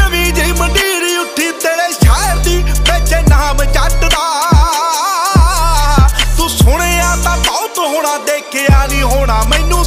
नवी जी मंडीर उठी तेरे शहर दी बेचे नाम जट दा। तू सुनिया तां बहुत होना देखिया नहीं होना मैनू